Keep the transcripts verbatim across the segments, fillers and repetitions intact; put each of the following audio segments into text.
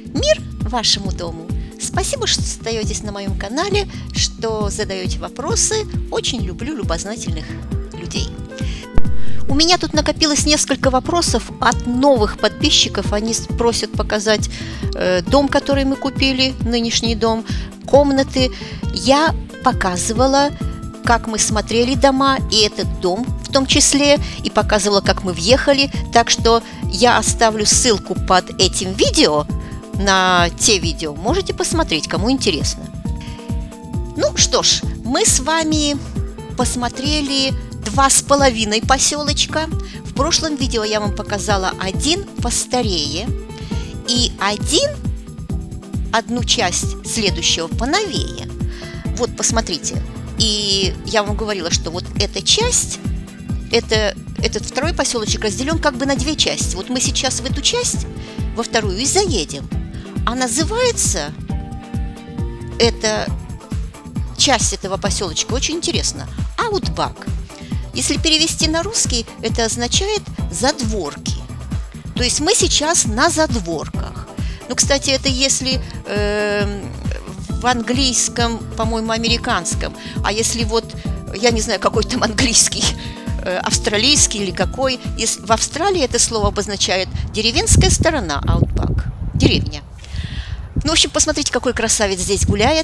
Мир вашему дому! Спасибо, что остаетесь на моем канале, что задаете вопросы. Очень люблю любознательных людей. У меня тут накопилось несколько вопросов от новых подписчиков. Они просят показать э, дом, который мы купили, нынешний дом, комнаты. Я показывала, как мы смотрели дома, и этот дом в том числе, и показывала, как мы въехали. Так что я оставлю ссылку под этим видео на те видео. Можете посмотреть, кому интересно. Ну что ж, мы с вами посмотрели два с половиной поселочка. В прошлом видео я вам показала один постарее и один, одну часть следующего поновее. Вот, посмотрите. И я вам говорила, что вот эта часть, это, этот второй поселочек разделен как бы на две части. Вот мы сейчас в эту часть, во вторую, и заедем. А называется эта часть этого поселочка очень интересно – Outback. Если перевести на русский, это означает задворки. То есть мы сейчас на задворках. Ну, кстати, это если э, в английском, по-моему, американском. А если вот, я не знаю, какой там английский, э, австралийский или какой. Если, в Австралии это слово обозначает деревенская сторона, Outback, деревня. Ну, в общем, посмотрите, какой красавец здесь гуляет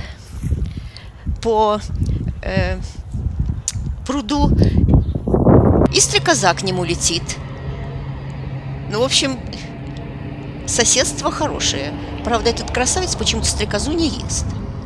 по э, пруду, и стрекоза к нему летит. Ну, в общем, соседство хорошее. Правда, этот красавец почему-то стрекозу не ест.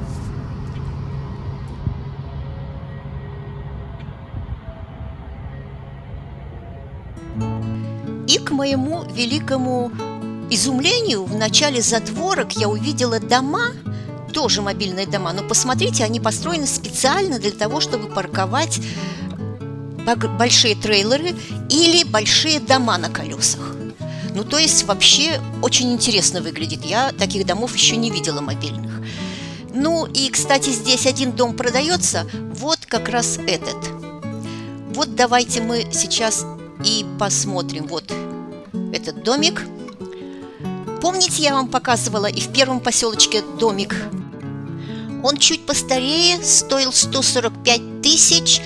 И к моему великому изумлению в начале задворок я увидела дома, тоже мобильные дома, но посмотрите, они построены специально для того, чтобы парковать большие трейлеры или большие дома на колесах. Ну, то есть вообще очень интересно выглядит. Я таких домов еще не видела мобильных. Ну и, кстати, здесь один дом продается, вот как раз этот. Вот давайте мы сейчас и посмотрим. Вот этот домик. Помните, я вам показывала и в первом поселочке домик? Он чуть постарее, стоил сто сорок пять тысяч,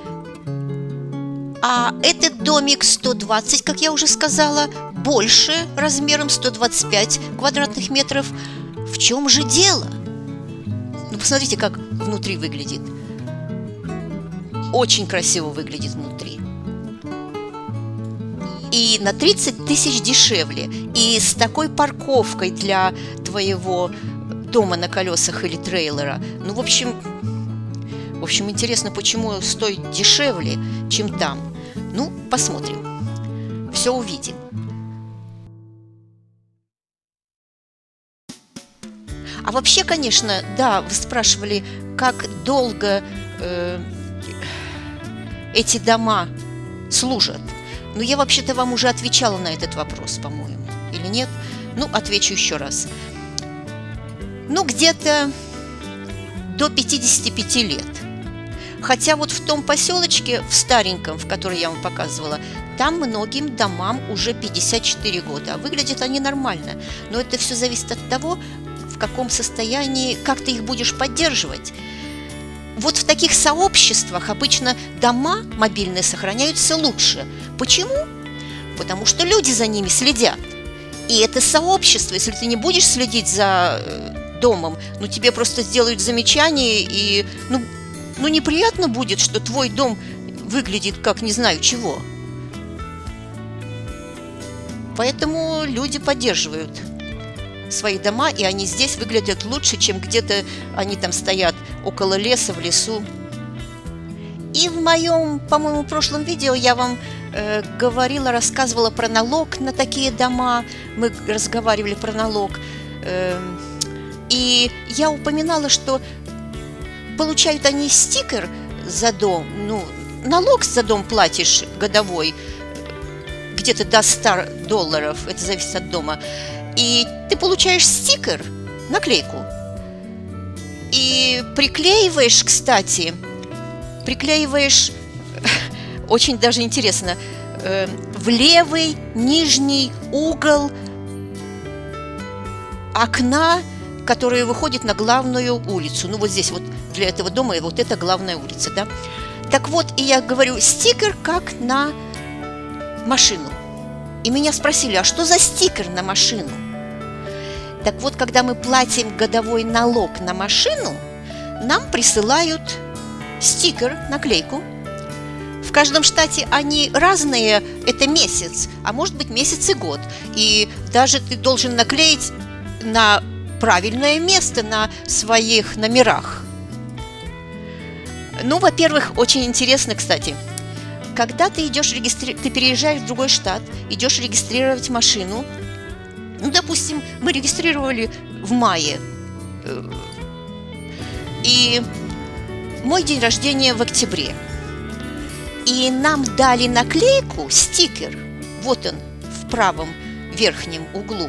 а этот домик сто двадцать, как я уже сказала, больше размером сто двадцать пять квадратных метров. В чем же дело? Ну, посмотрите, как внутри выглядит. Очень красиво выглядит внутри. И на тридцать тысяч дешевле. И с такой парковкой для твоего дома на колесах или трейлера. Ну, в общем, в общем, интересно, почему стоит дешевле, чем там. Ну, посмотрим. Все увидим. А вообще, конечно, да, вы спрашивали, как долго э, эти дома служат. Ну, я вообще-то вам уже отвечала на этот вопрос, по-моему. Или нет? Ну, отвечу еще раз. Ну, где-то до пятидесяти пяти лет. Хотя вот в том поселочке, в стареньком, в который я вам показывала, там многим домам уже пятьдесят четыре года. А выглядят они нормально. Но это все зависит от того, в каком состоянии, как ты их будешь поддерживать. Вот в таких сообществах обычно дома мобильные сохраняются лучше. Почему? Потому что люди за ними следят. И это сообщество, если ты не будешь следить за домом, ну тебе просто сделают замечание, и ну, ну неприятно будет, что твой дом выглядит как не знаю чего. Поэтому люди поддерживают свои дома, и они здесь выглядят лучше, чем где-то они там стоят около леса, в лесу. И в моем, по-моему, прошлом видео я вам э, говорила, рассказывала про налог на такие дома. Мы разговаривали про налог. Э, и я упоминала, что получают они стикер за дом. Ну, налог за дом платишь годовой, где-то до ста долларов, это зависит от дома. И ты получаешь стикер, наклейку. И приклеиваешь, кстати, приклеиваешь, очень даже интересно, в левый нижний угол окна, которое выходит на главную улицу. Ну, вот здесь вот для этого дома вот это главная улица, да. Так вот, и я говорю, стикер как на машину. И меня спросили, а что за стикер на машину? Так вот, когда мы платим годовой налог на машину, нам присылают стикер, наклейку. В каждом штате они разные, это месяц, а может быть месяц и год. И даже ты должен наклеить на правильное место на своих номерах. Ну, во-первых, очень интересно, кстати, когда ты идешь регистри... ты переезжаешь в другой штат, идешь регистрировать машину. Ну, допустим, мы регистрировали в мае, и мой день рождения в октябре. И нам дали наклейку, стикер, вот он в правом верхнем углу.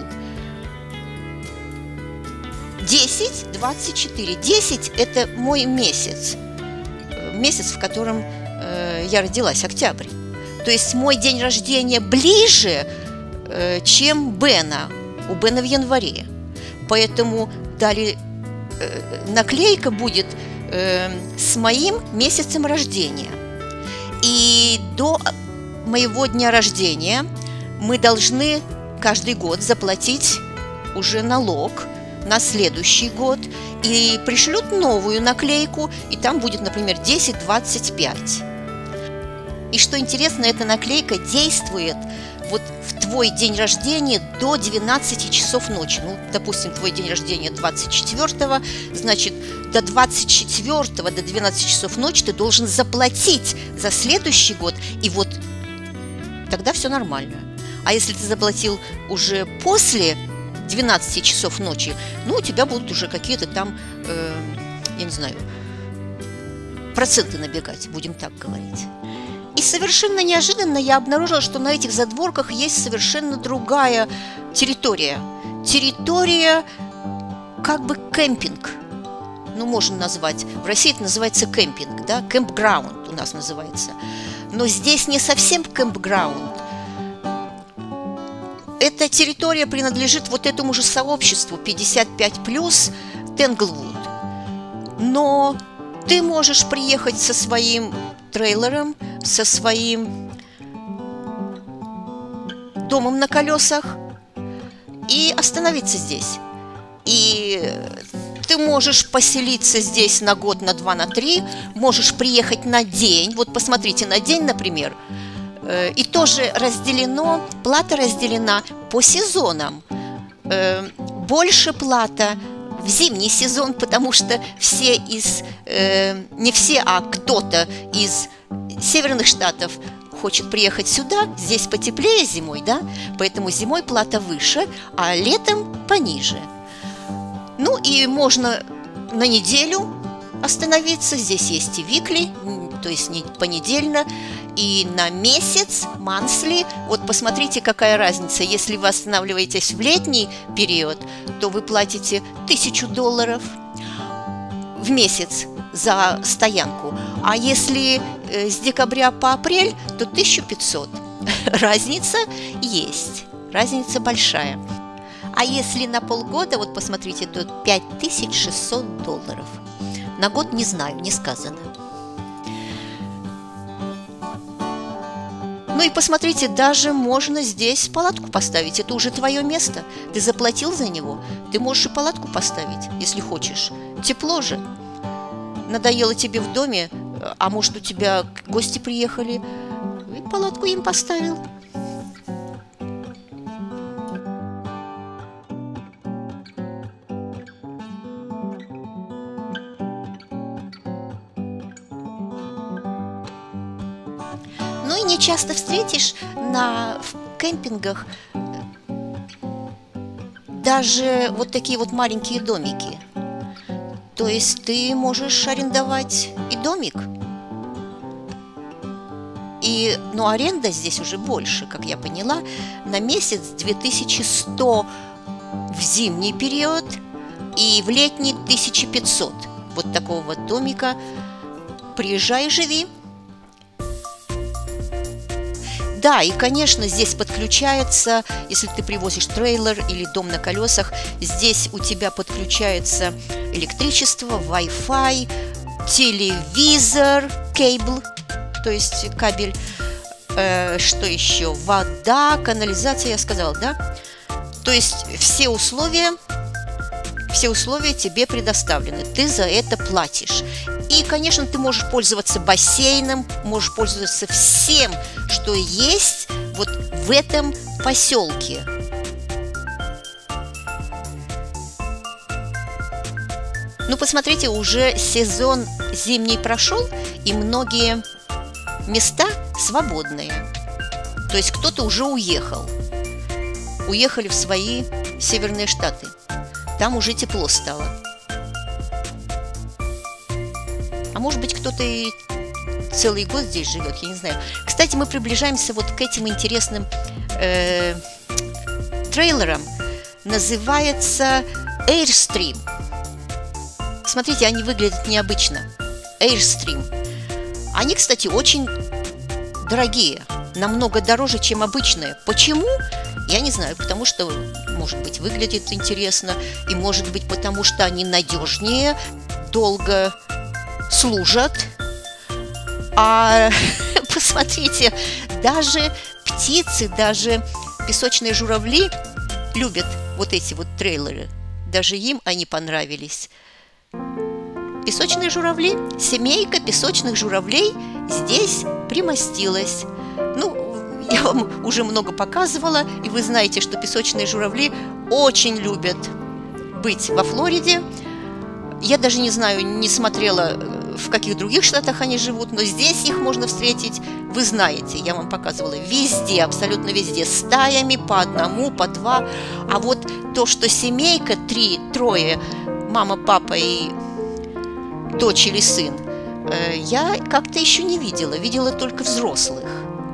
десять двадцать четыре. десять – это мой месяц, месяц, в котором э, я родилась, октябрь. То есть мой день рождения ближе, э, чем Бена. У Бена в январе. Поэтому дали э, наклейка будет э, с моим месяцем рождения. И до моего дня рождения мы должны каждый год заплатить уже налог на следующий год. И пришлют новую наклейку, и там будет, например, десять двадцать пять. И что интересно, эта наклейка действует вот в твой день рождения до двенадцати часов ночи. Ну, допустим, твой день рождения двадцать четвёртого, значит, до двадцать четвёртого, до двенадцати часов ночи ты должен заплатить за следующий год, и вот тогда все нормально. А если ты заплатил уже после двенадцати часов ночи, ну, у тебя будут уже какие-то там, э, я не знаю, проценты набегать, будем так говорить. И совершенно неожиданно я обнаружила, что на этих задворках есть совершенно другая территория. Территория как бы кемпинг. Ну, можно назвать. В России это называется кемпинг, да? Кемпграунд у нас называется. Но здесь не совсем кемпграунд. Эта территория принадлежит вот этому же сообществу пятьдесят пять плюс Тенглвуд. Но ты можешь приехать со своим трейлером, со своим домом на колесах и остановиться здесь. И ты можешь поселиться здесь на год, на два, на три, можешь приехать на день. Вот посмотрите, на день, например, и тоже разделено, плата разделена по сезонам. Больше плата в зимний сезон, потому что все из, не все, а кто-то из северных штатов хочет приехать сюда, здесь потеплее зимой, да, поэтому зимой плата выше, а летом пониже. Ну и можно на неделю остановиться, здесь есть и викли, то есть понедельно, и на месяц, мансли. Вот посмотрите, какая разница. Если вы останавливаетесь в летний период, то вы платите тысячу долларов в месяц за стоянку. А если с декабря по апрель, то тысяча пятьсот. Разница есть, разница большая. А если на полгода, вот посмотрите, то пять тысяч шестьсот долларов. На год не знаю, не сказано. Ну и посмотрите, даже можно здесь палатку поставить. Это уже твое место. Ты заплатил за него. Ты можешь и палатку поставить, если хочешь. Тепло же. Надоело тебе в доме, а может, у тебя гости приехали, и палатку им поставил. Ну и не часто встретишь на в кемпингах даже вот такие вот маленькие домики. То есть ты можешь арендовать и домик. И, ну, аренда здесь уже больше, как я поняла, на месяц две тысячи сто в зимний период и в летний тысяча пятьсот. Вот такого вот домика. Приезжай и живи. Да, и, конечно, здесь подключается, если ты привозишь трейлер или дом на колесах, здесь у тебя подключается электричество, Wi-Fi, телевизор, кейбл, то есть кабель, э, что еще, вода, канализация, я сказала, да? То есть все условия, все условия тебе предоставлены, ты за это платишь. И, конечно, ты можешь пользоваться бассейном, можешь пользоваться всем, что есть вот в этом поселке. Ну, посмотрите, уже сезон зимний прошел, и многие места свободные. То есть кто-то уже уехал. Уехали в свои северные штаты. Там уже тепло стало. А может быть, кто-то и целый год здесь живет, я не знаю. Кстати, мы приближаемся вот к этим интересным э, трейлерам. Называется Airstream. Смотрите, они выглядят необычно. Airstream. Они, кстати, очень дорогие. Намного дороже, чем обычные. Почему? Я не знаю. Потому что, может быть, выглядит интересно. И, может быть, потому что они надежнее, долго служат. А посмотрите, даже птицы, даже песочные журавли любят вот эти вот трейлеры. Даже им они понравились. Песочные журавли, семейка песочных журавлей здесь примостилась. Ну, я вам уже много показывала, и вы знаете, что песочные журавли очень любят быть во Флориде. Я даже не знаю, не смотрела, в каких других штатах они живут, но здесь их можно встретить, вы знаете, я вам показывала, везде, абсолютно везде, стаями, по одному, по два. А вот то, что семейка, три, трое, мама, папа и дочь или сын, я как-то еще не видела, видела только взрослых.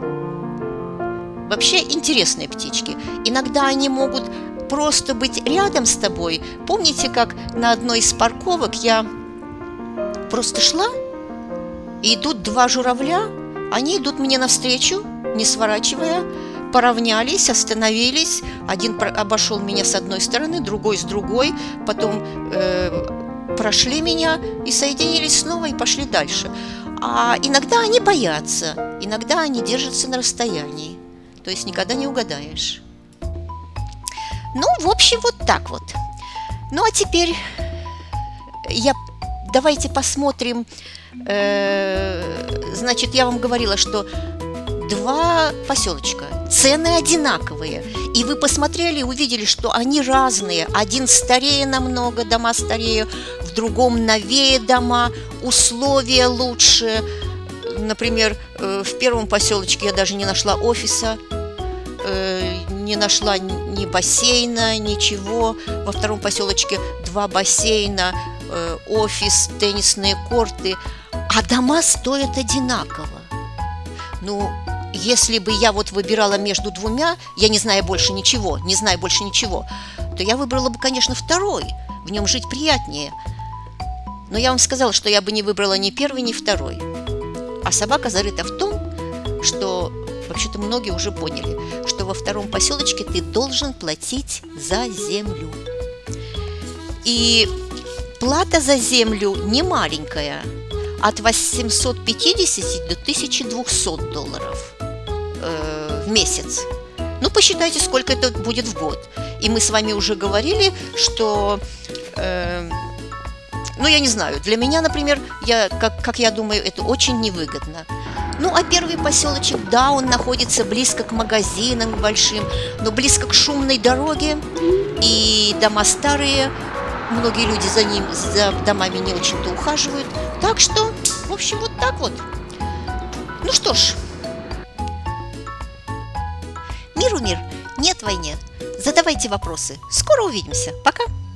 Вообще интересные птички. Иногда они могут просто быть рядом с тобой. Помните, как на одной из парковок я просто шла, и идут два журавля, они идут мне навстречу, не сворачивая, поравнялись, остановились. Один обошел меня с одной стороны, другой с другой, потом э, прошли меня и соединились снова и пошли дальше. А иногда они боятся, иногда они держатся на расстоянии, то есть никогда не угадаешь. Ну, в общем, вот так вот. Ну, а теперь я... давайте посмотрим. Э, значит, я вам говорила, что два поселочка, цены одинаковые. И вы посмотрели и увидели, что они разные. Один старее намного, дома старее, в другом новее дома, условия лучше. Например, э, в первом поселочке я даже не нашла офиса, э, не нашла ни бассейна, ничего. Во втором поселочке два бассейна, э, офис, теннисные корты, а дома стоят одинаково. Ну, если бы я вот выбирала между двумя, я не знаю больше ничего, не знаю больше ничего, то я выбрала бы, конечно, второй. В нем жить приятнее. Но я вам сказала, что я бы не выбрала ни первый, ни второй. А собака зарыта в том, что, вообще-то, многие уже поняли, что во втором поселочке ты должен платить за землю. И плата за землю не маленькая, от восьмисот пятидесяти до тысячи двухсот долларов э, в месяц. Ну, посчитайте, сколько это будет в год. И мы с вами уже говорили, что, э, ну, я не знаю, для меня, например, я, как, как я думаю, это очень невыгодно. Ну, а первый поселочек, да, он находится близко к магазинам большим, но близко к шумной дороге, и дома старые, многие люди за ним, за домами не очень-то ухаживают. Так что, в общем, вот так вот. Ну что ж, миру мир, нет войне. Задавайте вопросы. Скоро увидимся. Пока.